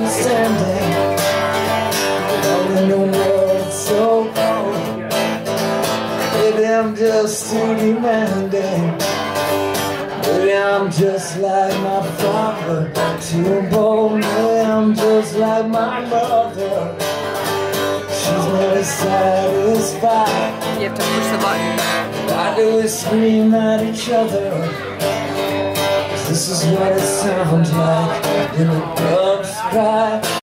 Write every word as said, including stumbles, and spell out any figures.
understanding. Out in the world so cold, maybe I'm just too demanding. Maybe I'm just like my father, too bold. Maybe I'm just like my mother. She's never satisfied. You have to push the button. Why do we scream at each other? 'Cause this is what it sounds like when the doves cry.